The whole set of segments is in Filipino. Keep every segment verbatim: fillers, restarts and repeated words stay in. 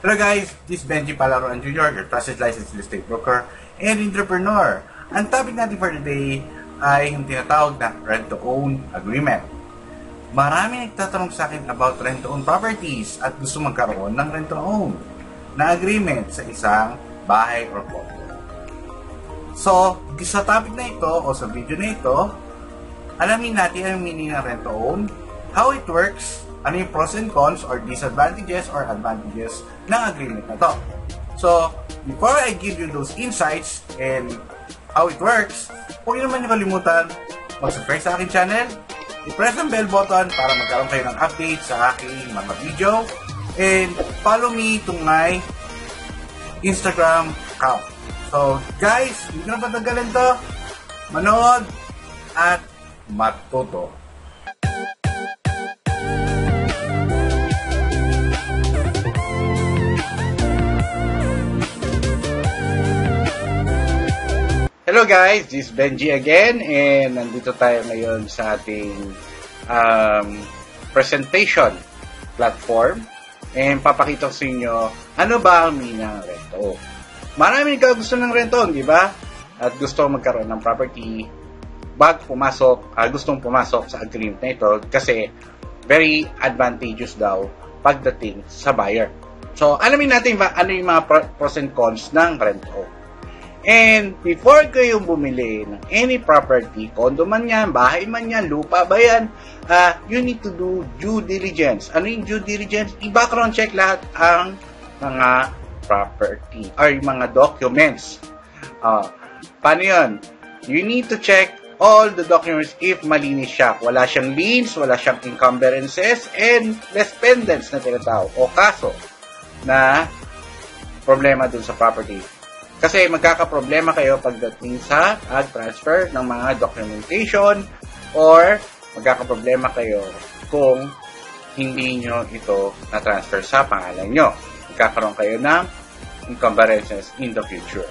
Hello guys, this is Benji Palaruan Junior, your trusted licensed real estate broker and entrepreneur. Ang topic natin for today ay yung tinatawag na rent-to-own agreement. Marami nagtatanong sa akin about rent-to-own properties at gusto magkaroon ng rent-to-own na agreement sa isang bahay or condo. So, sa topic na ito o sa video na ito, alamin natin ang meaning ng rent-to-own, how it works, ano yung pros and cons or disadvantages or advantages ng agreement na to. So, before I give you those insights and how it works, huwag niyo naman niyo kalimutan mag-subscribe sa aking channel, i-press ang bell button para magkaroon kayo ng update sa aking mga video, and follow me to my Instagram account. So, guys, hindi na patagalan to, manood at matuto. Hello guys, this is Benji again, and nandito tayo ngayon sa ating um, presentation platform, and papakita ko sa inyo ano ba ang meaning ng rent-to-own. Marami ka gusto ng rent-to-own, di ba? At gusto magkaroon ng property bago pumasok, uh, gustong pumasok sa agreement na ito kasi very advantageous daw pagdating sa buyer. So, alamin natin ba ano yung mga pros and cons ng rent-to-own. And before kayo bumili ng any property, condo man yan, bahay man yan, lupa ba yan, uh, you need to do due diligence. Ano yung due diligence? I-background check lahat ang mga property or yung mga documents. Uh, paano yun? You need to check all the documents if malinis siya. Wala siyang liens, wala siyang encumbrances, and less pendants na tinatawag o kaso na problema dun sa property. Kasi magkakaproblema kayo pagdating sa ag-transfer ng mga documentation or magkakaproblema kayo kung hindi nyo ito na-transfer sa pangalan nyo. Magkakaroon kayo ng encumbrances in the future.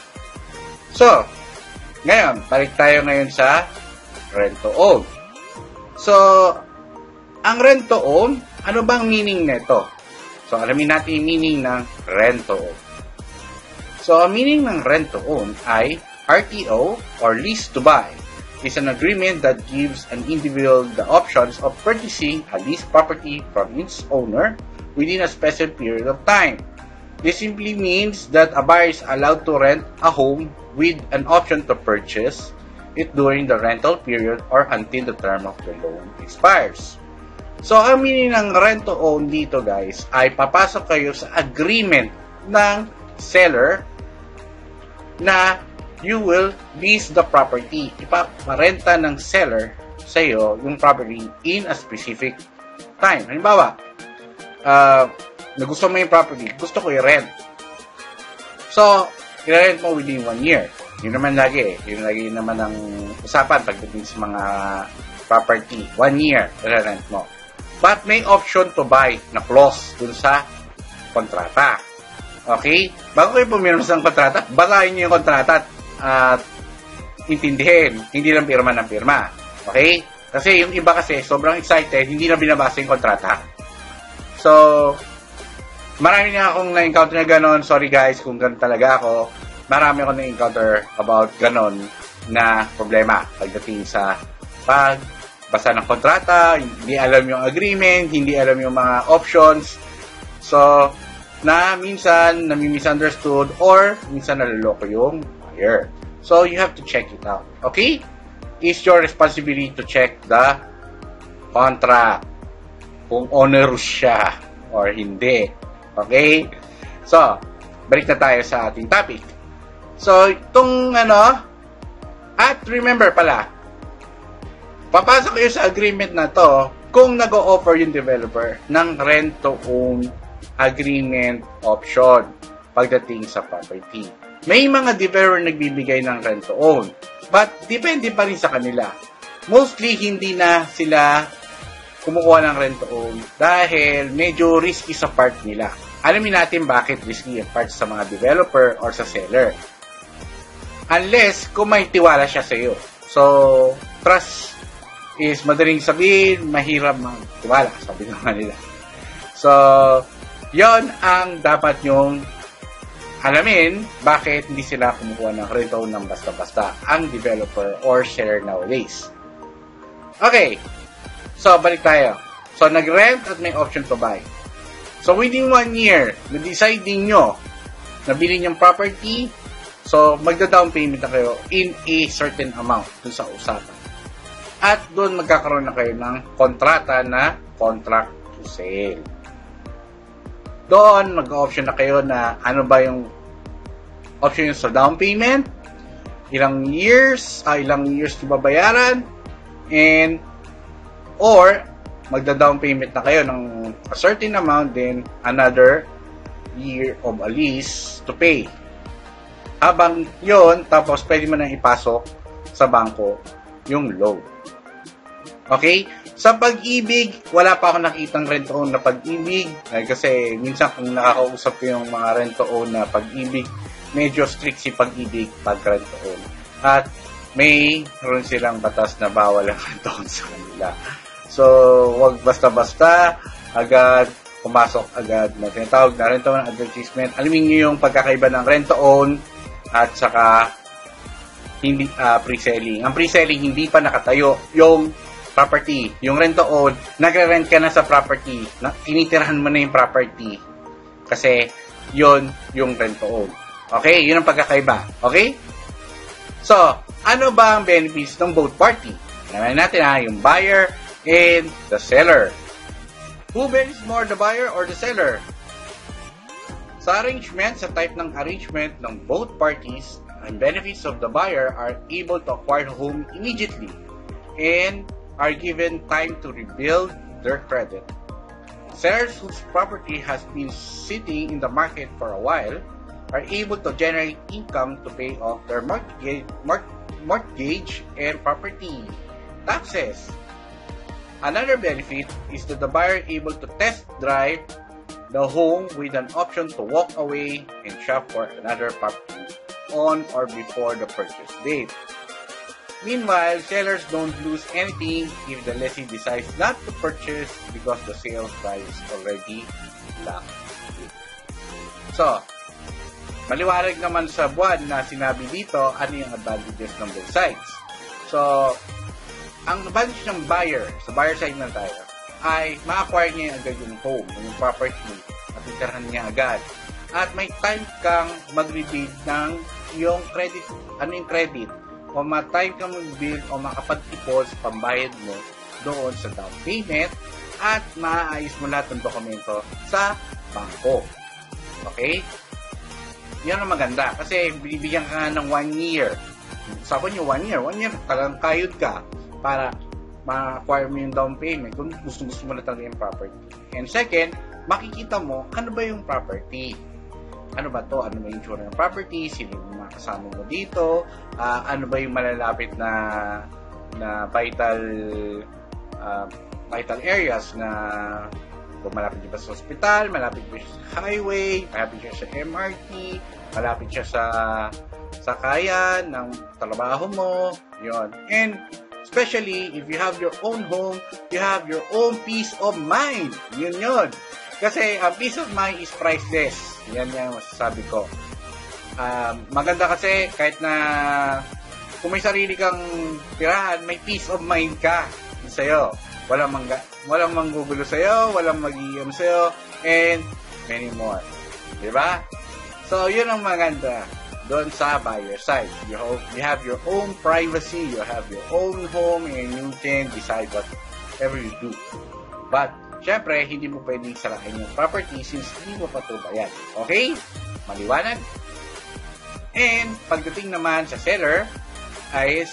So, ngayon, balik tayo ngayon sa rent-to-own. So, ang rent-to-own, ano bang meaning nito? So, alamin natin yung meaning ng rent-to-own. So, ang meaning ng rent-to-own ay R T O or lease to buy is an agreement that gives an individual the options of purchasing a leased property from its owner within a special period of time. This simply means that a buyer is allowed to rent a home with an option to purchase it during the rental period or until the term of the loan expires. So, ang meaning ng rent-to-own dito guys ay papasok kayo sa agreement ng seller na you will lease the property. Ipaparenta ng seller sa iyo yung property in a specific time. Halimbawa, uh, nagusto mo yung property, gusto ko i-rent. So, i-rent mo within one year. Yun naman lagi eh. Yun lagi naman ang usapan pagdating sa mga property. One year, i-rent mo. But may option to buy na clause dun sa kontrata. Okay? Bago kayo pumirma sa kontrata, basahin niyo yung kontrata at uh, intindihin. Hindi lang pirma ng pirma. Okay? Kasi yung iba kasi, sobrang excited, hindi na binabasa yung kontrata. So, marami na akong na-encounter na ganon. Sorry guys kung ganon talaga ako. Marami akong na-encounter about ganon na problema pagdating sa pagbasa ng kontrata, hindi alam yung agreement, hindi alam yung mga options. So, na minsan nami-misunderstood or minsan naloloko yung buyer. So, you have to check it out. Okay? It's your responsibility to check the contract. Kung onerous siya or hindi. Okay? So, balik na tayo sa ating topic. So, itong ano, at remember pala, papasok kayo sa agreement na to kung nag-o-offer yung developer ng rent-to-own agreement option pagdating sa property. May mga developer nagbibigay ng rent-to-own, but depende pa rin sa kanila. Mostly, hindi na sila kumukuha ng rent-to-own dahil medyo risky sa part nila. Alamin natin bakit risky ang part sa mga developer or sa seller. Unless kung may tiwala siya sa iyo. So, trust is madaling sabihin, mahirap magtiwala, sabi naman nila. So, Yon ang dapat nyong alamin bakit hindi sila kumukuha ng rento ng basta-basta ang developer or seller nowadays. Okay, so balik tayo. So nag-rent at may option to buy. So within one year, na-decide nyo na bilhin yung property, so magda-down payment na kayo in a certain amount dun sa usapan. At doon magkakaroon na kayo ng kontrata na contract to sale. Doon, mag-option na kayo na ano ba yung option sa down payment, ilang years, ah, ilang years na babayaran, and or magda-down payment na kayo ng a certain amount, then another year of a lease to pay. Habang yon, tapos pwede mo nang ipasok sa bangko yung loan. Okay? Sa Pag-ibig, wala pa ako nakitang rent-to-own na Pag-ibig. Kasi minsan kung nakakausap ko yung mga rent-to-own na Pag-ibig, medyo strict si Pag-ibig pag rent-to-own. At may ron silang batas na bawal ang rent-to-own sa kanila. So, wag basta-basta, agad, pumasok agad na tinatawag na rent-to-own advertisement. Alamin nyo yung pagkakaiba ng rent-to-own at saka hindi uh, pre-selling. Ang pre-selling, hindi pa nakatayo yung property. Yung rent-to-own, nagre-rent ka na sa property. Na, tinitirahan mo na yung property. Kasi, yon yung rent-to-own. Okay? Yun ang pagkakaiba. Okay? So, ano ba ang benefits ng both party? Naman natin ha, yung buyer and the seller. Who benefits more, the buyer or the seller? Sa arrangement, sa type ng arrangement ng both parties, ang benefits of the buyer are able to acquire the home immediately and are given time to rebuild their credit. Sellers whose property has been sitting in the market for a while are able to generate income to pay off their mortgage, mortgage and property taxes. Another benefit is that the buyer is able to test drive the home with an option to walk away and shop for another property on or before the purchase date. Meanwhile, sellers don't lose anything if the lessee decides not to purchase because the sales price is already locked in. So, maliwanag naman sa buwan na sinabi dito ano yung advantages ng both sides. So, ang advantage ng buyer, sa buyer side na tayo, ay ma-acquire niya agad yung home, yung property, at itirahan niya agad. At may time kang mag-rebuild ng yung credit, ano yung credit, o ma-time kang mag-build o makapag-ipon sa pambayad mo doon sa down payment at maayos mo lahat ng dokumento sa bangko. Okay? Yan ang maganda kasi binibigyan ka ng one year. Sabi nyo, one year. One year, talagang kayod ka para ma-acquire mo yung down payment kung gusto-gusto mo na talaga yung property. And second, makikita mo ano ba yung property. Ano ba to? Ano ba yung tsura ng property? Sino yung mga kasama mo dito? Uh, ano ba yung malalapit na na vital uh, vital areas na kung malapit siya sa hospital, malapit siya sa highway, malapit siya sa M R T, malapit siya sa sakayan ng trabaho mo. Yun. And especially if you have your own home, you have your own peace of mind. Yun yun. Kasi ang uh, peace of mind is priceless. Yan yung masasabi ko. Um, maganda kasi kahit na kung may sarili kang tirahan, may peace of mind ka sa'yo. Walang, mangga, walang manggugulo sa'yo, walang mag-iiyam sa'yo, and many more. Diba? So, yun ang maganda doon sa buyer side. You have, you have your own privacy, you have your own home, and you can decide whatever you do. But, syempre, hindi mo pwedeng sarakin yung property since hindi mo pa ito bayad. Okay? Maliwanag? And, pagdating naman sa seller, ay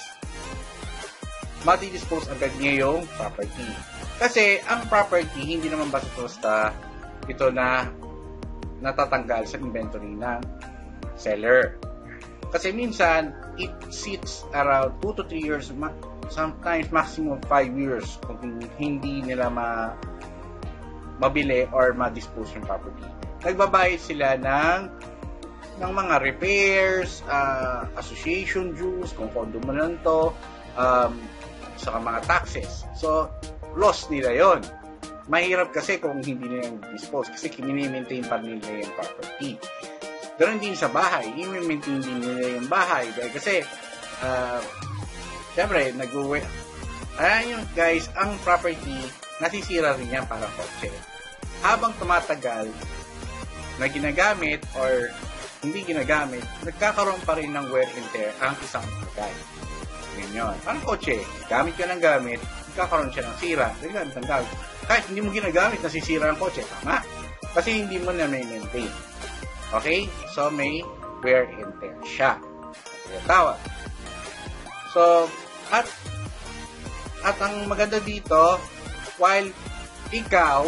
mati-dispose agad niya yung property. Kasi, ang property, hindi naman basta-basta ito na natatanggal sa inventory ng seller. Kasi minsan, it sits around two to three years, sometimes maximum five years kung hindi nila ma mabili or ma-dispose yung property. Nagbabayad sila ng ng mga repairs, uh, association dues, kung condo mo lang to, um, saka mga taxes. So, loss nila yon. Mahirap kasi kung hindi nila dispose kasi kini-maintain pa nila yung property. Ganon din sa bahay, i-maintain din nila yung bahay dahil kasi uh, syempre nag-uwi. Ayan yung guys, ang property nasisira rin yan para kotse. Habang tumatagal na ginagamit or hindi ginagamit, nagkakaroon pa rin ng wear and tear ang isang bagay. Yun yun. Parang kotse, gamit ka ng gamit, nagkakaroon siya ng sira. Gamit ng gamit. Kahit hindi mo ginagamit, nasisira ang kotse. Tama. Kasi hindi mo na may maintain. Okay? So, may wear and tear siya. Kaya tawag. So, at at ang maganda dito, while ikaw,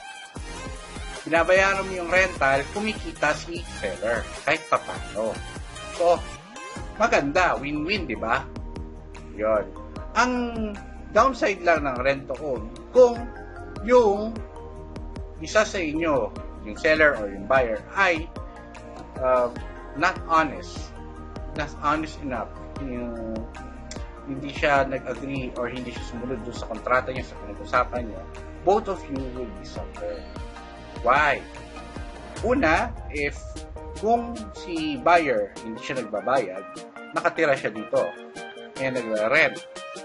binabayaran mo yung rental, kumikita si seller. Kahit papano. So, maganda. Win-win, di ba? Yun. Ang downside lang ng rent-to-own, kung yung isa sa inyo, yung seller or yung buyer, ay uh, not honest. Not honest enough. Yung hindi siya nag-agree or hindi siya sumunod doon sa kontrata niya, sa pinag-usapan niya, both of you will be suffer. Why? Una, if kung si buyer hindi siya nagbabayad, nakatira siya dito and nag-rent,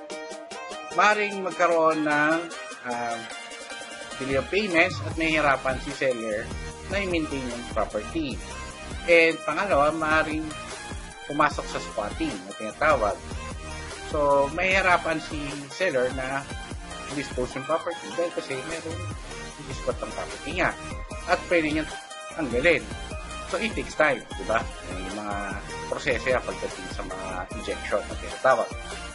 maring magkaroon ng uh, delay of payments at nahihirapan si seller na i-maintain yung property. And pangalawa, maring pumasok sa squatting na tinatawag. So, mahihirapan si seller na dispose yung property dahil kasi meron i-squat ang property niya. At pwede niya tanggalin. So, it takes time, di ba? Yung mga proseso yan pagdating sa mga injection na tinatawag.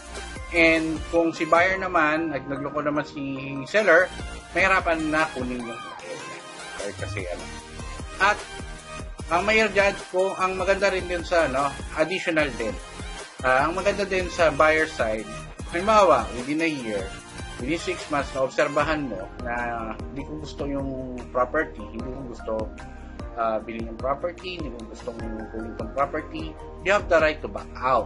And kung si buyer naman, nagloko naman si seller, mahirapan na kunin yung property. Kasi ano. At ang mayor dyan, kung ang maganda rin din sa ano, additional din. Uh, ang maganda din sa buyer side, halimbawa, within a year, within six months, na-obserbahan mo na hindi ko gusto yung property, hindi ko gusto uh, bilhin yung property, hindi ko gusto kunin yung property, you have the right to back out.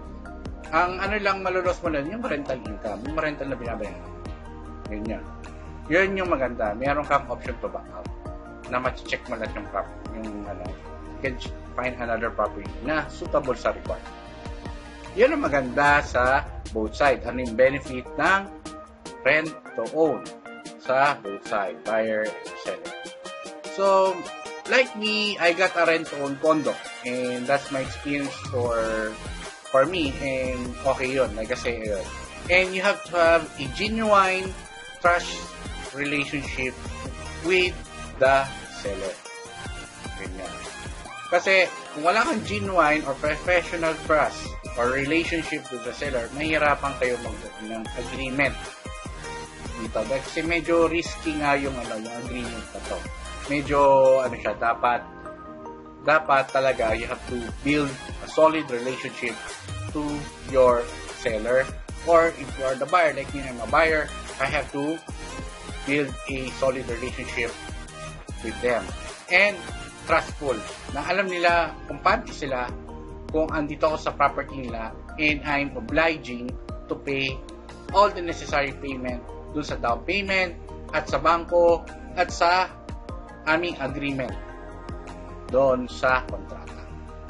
Ang ano lang malulos mo lang, yung rental income, yung rental na binabayaran. Yun yan. Yun yung maganda. Meron kang option to back out. Na ma-check mo lang yung property, yung ano, you can find another property na suitable sa requirement. Yan ang maganda sa both side. Ano yung benefit ng rent to own sa both side, buyer and seller. So, like me, I got a rent to own condo and that's my experience for for me and okay yun, like I say yun. And you have to have a genuine trust relationship with the seller. Ganyan. Kasi kung wala kang genuine or professional trust or relationship with the seller, mahirapan kayo mag-build ng agreement dito. Kasi medyo risky nga yung, ano, yung agreement na to. Medyo, ano siya, dapat, dapat talaga, you have to build a solid relationship to your seller. Or if you are the buyer, like me, I'm a buyer, I have to build a solid relationship with them. And trustful. Na alam nila kung paano sila kung andito ako sa property nila and I'm obliging to pay all the necessary payment dun sa down payment at sa bangko at sa aming agreement doon sa kontrata.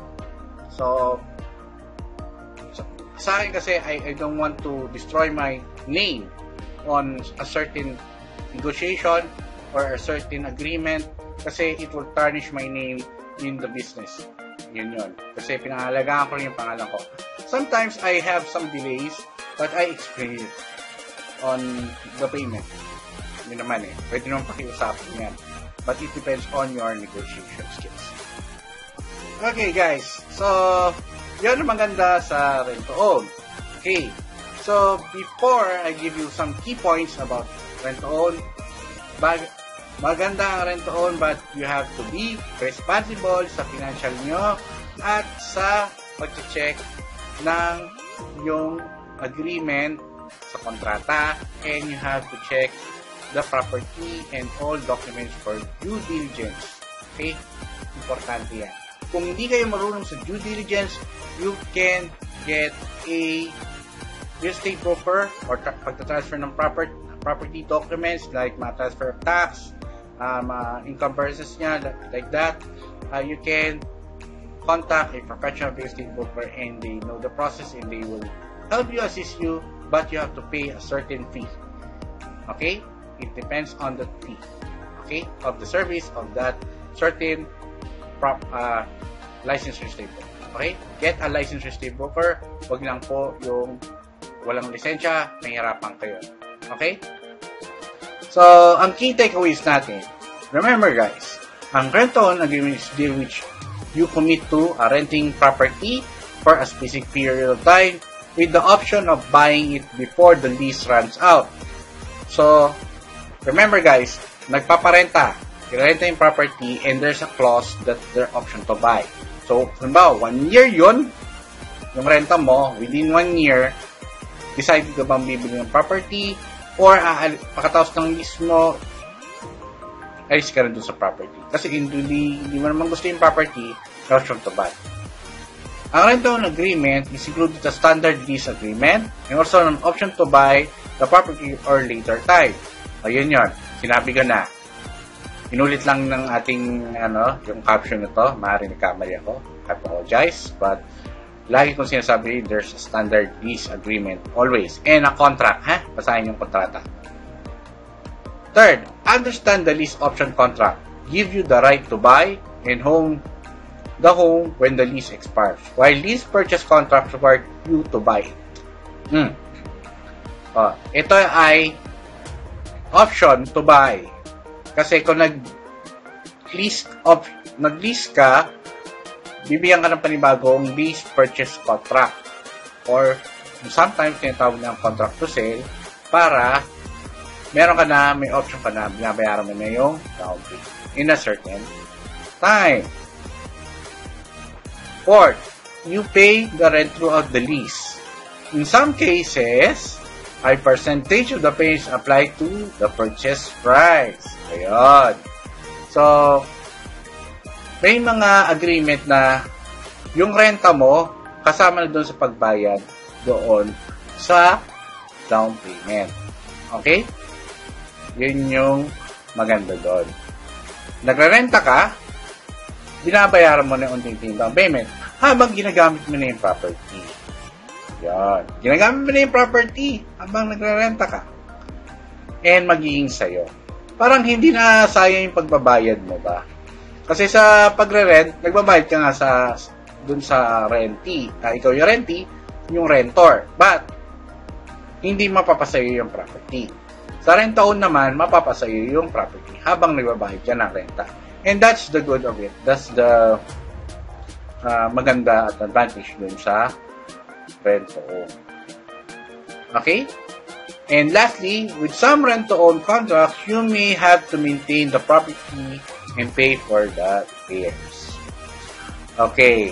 So, so sa akin kasi I, I don't want to destroy my name on a certain negotiation or a certain agreement kasi it will tarnish my name in the business. Yun yun. Kasi pinangalagaan ko rin yung pangalan ko. Sometimes I have some delays but I explain it on the payment. Yun naman eh. Pwede naman pakiusapan yan. But it depends on your negotiation skills. Okay guys. So, yun ang maganda sa rent to own. Okay. So, before I give you some key points about rent to own, bag maganda ang rent to own but you have to be responsible sa financial nyo at sa pag-check ng yung agreement sa kontrata and you have to check the property and all documents for due diligence. Okay? Importante yan. Kung hindi kayo marunong sa due diligence, you can get a real estate broker or tra- pagta-transfer ng property property documents like mga transfer of tax, um, uh, income purchases niya, like that, uh, you can contact a professional real estate broker and they know the process and they will help you, assist you, but you have to pay a certain fee. Okay? It depends on the fee. Okay? Of the service of that certain prop, uh, licensed real estate broker. Okay? Get a licensed real estate broker. Huwag lang po yung walang lisensya, nahihirapan kayo. Okay? So, ang key takeaways natin, remember guys, ang rent-to-own agreement is deal which you commit to a renting property for a specific period of time with the option of buying it before the lease runs out. So, remember guys, nagpaparenta, renta yung property and there's a clause that there's option to buy. So, halimbawa, one year yun, yung renta mo, within one year, decide ka bang bibili ng property or uh, pagkatapos ng lease mo, alis ka rin dun sa property. Kasi hindi, hindi mo naman gusto yung property, option to buy. Ang rent-to-own agreement is included the standard lease agreement and also an option to buy the property or later time. Ayun yun. Sinabi ko na. Inulit lang ng ating, ano, yung caption na to. Maaaring nagkamali ako. I apologize. But, lagi kong sinasabi, there's a standard lease agreement always. And a contract, ha? Basahin yung kontrata. Third, understand the lease option contract. Give you the right to buy and home the home when the lease expires. While lease purchase contracts require you to buy it. Hmm. Oh, ito ay option to buy. Kasi kung nag-lease of nag-lease ka, bibigyan ka ng panibagong lease purchase contract or sometimes tinatawag ng contract to sell para meron ka na, may option ka na, binabayaran mo na yung down payment in a certain time. Fourth, you pay the rent throughout the lease. In some cases, a percentage of the pay is applied to the purchase price. Ayun. So, may mga agreement na yung renta mo, kasama na doon sa pagbayad doon sa down payment. Okay? Yun yung maganda doon. Nagre-renta ka, binabayaran mo na yung unti-unti down payment habang ginagamit mo na yung property. Yan. Ginagamit mo na yung property habang nagre-renta ka. And magiging sayo. Parang hindi na sayang yung pagbabayad mo ba? Kasi sa pagre-rent, nagbabayad ka nga sa dun sa rentee. Uh, ikaw yung rentee, yung rentor. But, hindi mapapasayo yung property. Sa rent-to-own naman, mapapasayo yung property habang nagbabayad ka ng renta. And that's the good of it. That's the uh, maganda at advantage dun sa rent-to-own. Okay? And lastly, with some rent-to-own contracts, you may have to maintain the property and pay for the repairs. Okay.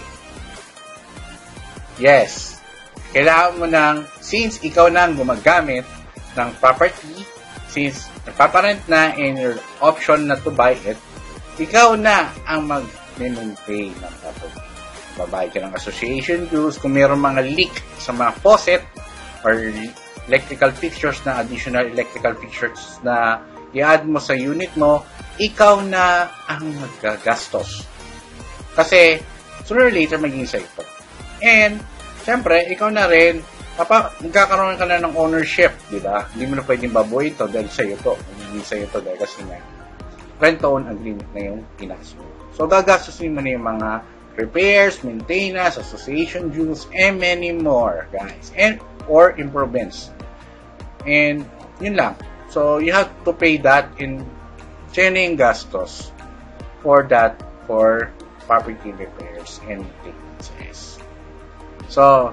Yes. Kailangan mo nang, since ikaw nang gumagamit ng property, since nagpaparent na and your option na to buy it, ikaw na ang mag-maintain ng property. Babayad ka ng association dues, kung mayroong mga leak sa mga faucet or electrical fixtures na additional electrical fixtures na i-add mo sa unit mo, ikaw na ang magagastos. Kasi, sooner or later, magiging sa ito. And, syempre, ikaw na rin, papa, magkakaroon ka na ng ownership, di ba? Hindi mo na pwedeng baboy ito dahil sa iyo to. Magiging sa iyo to dahil kasi nga, rent-to-own agreement na yung pinasok. So, gagastusin mo na yung mga repairs, maintenance, association dues, and many more, guys. And, or improvements. And, yun lang. So, you have to pay that in training gastos for that, for property repairs and maintenance. So,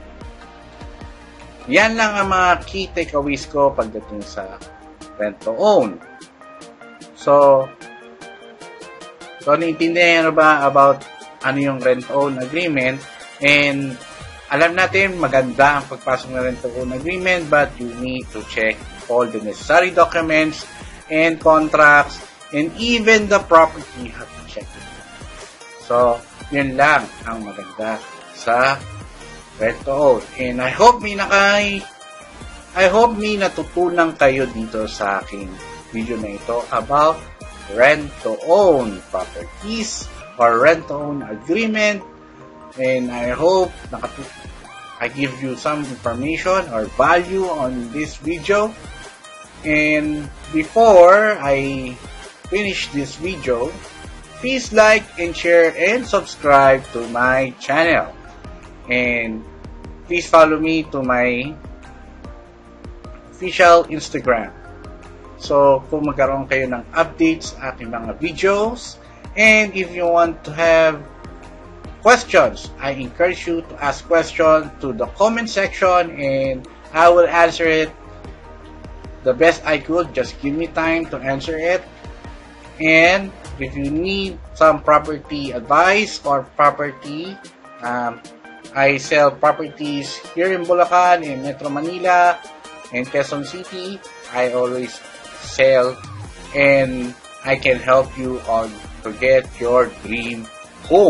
yan lang ang mga key takeaways ko pagdating sa rent-to-own. So, so, naiintindihan nyo ba about ano yung rent-to-own agreement? And, alam natin, maganda ang pagpasok ng rent-to-own agreement, but you need to check all the necessary documents and contracts, and even the property, you have to check it. So, yun lang ang maganda sa rent-to-own. And I hope may nakay I hope may natutunan kayo dito sa aking video na ito about rent-to-own properties or rent-to-own agreement. And I hope nakatu- I give you some information or value on this video. And before I finish this video, please like and share and subscribe to my channel. And please follow me to my official Instagram. So, kung magkaroon kayo ng updates sa aking mga videos, and if you want to have questions, I encourage you to ask questions to the comment section, and I will answer it the best I could. Just give me time to answer it. And if you need some property advice or property, um, I sell properties here in Bulacan, in Metro Manila, in Quezon City. I always sell, and I can help you on to get your dream home.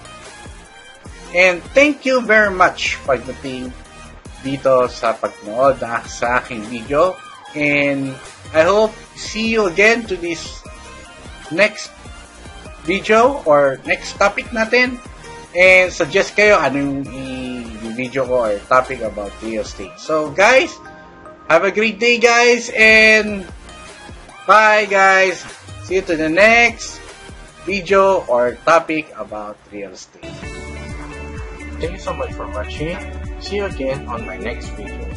And thank you very much pagdating dito sa pagnood sa aking video. And I hope see you again to this next video or next topic natin. And suggest kayo anong i-video ko or topic about real estate. So guys, have a great day guys, and bye guys. See you to the next video or topic about real estate. Thank you so much for watching. See you again on my next video.